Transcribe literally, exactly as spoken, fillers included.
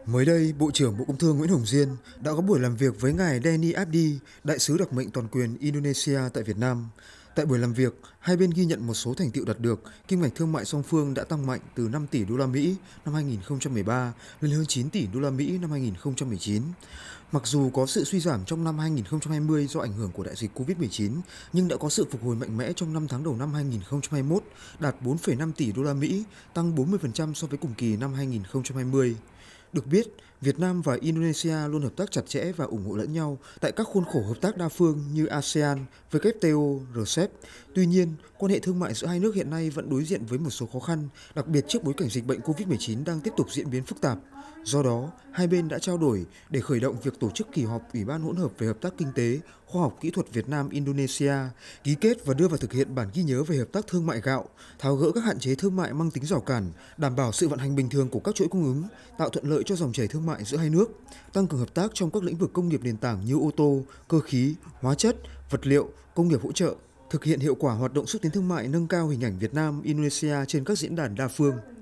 Mới đây, Bộ trưởng Bộ Công Thương Nguyễn Hồng Diên đã có buổi làm việc với ngài Denny Abdi, đại sứ đặc mệnh toàn quyền Indonesia tại Việt Nam. Tại buổi làm việc, hai bên ghi nhận một số thành tựu đạt được, kim ngạch thương mại song phương đã tăng mạnh từ năm tỷ đô la Mỹ năm hai nghìn không trăm mười ba lên hơn chín tỷ đô la Mỹ năm hai nghìn không trăm mười chín. Mặc dù có sự suy giảm trong năm hai nghìn không trăm hai mươi do ảnh hưởng của đại dịch Covid mười chín, nhưng đã có sự phục hồi mạnh mẽ trong năm tháng đầu năm hai nghìn không trăm hai mươi mốt, đạt bốn phẩy năm tỷ đô la Mỹ, tăng bốn mươi phần trăm so với cùng kỳ năm hai nghìn không trăm hai mươi. Được biết, Việt Nam và Indonesia luôn hợp tác chặt chẽ và ủng hộ lẫn nhau tại các khuôn khổ hợp tác đa phương như a sê an, vê kép tê o, rờ xép. Tuy nhiên, quan hệ thương mại giữa hai nước hiện nay vẫn đối diện với một số khó khăn, đặc biệt trước bối cảnh dịch bệnh Covid mười chín đang tiếp tục diễn biến phức tạp. Do đó, hai bên đã trao đổi để khởi động việc tổ chức kỳ họp Ủy ban hỗn hợp về hợp tác kinh tế, khoa học kỹ thuật Việt Nam Indonesia, ký kết và đưa vào thực hiện bản ghi nhớ về hợp tác thương mại gạo, tháo gỡ các hạn chế thương mại mang tính rào cản, đảm bảo sự vận hành bình thường của các chuỗi cung ứng, tạo thuận lợi cho dòng chảy thương mại giữa hai nước, tăng cường hợp tác trong các lĩnh vực công nghiệp nền tảng như ô tô, cơ khí, hóa chất, vật liệu, công nghiệp hỗ trợ, thực hiện hiệu quả hoạt động xúc tiến thương mại, nâng cao hình ảnh Việt Nam Indonesia trên các diễn đàn đa phương.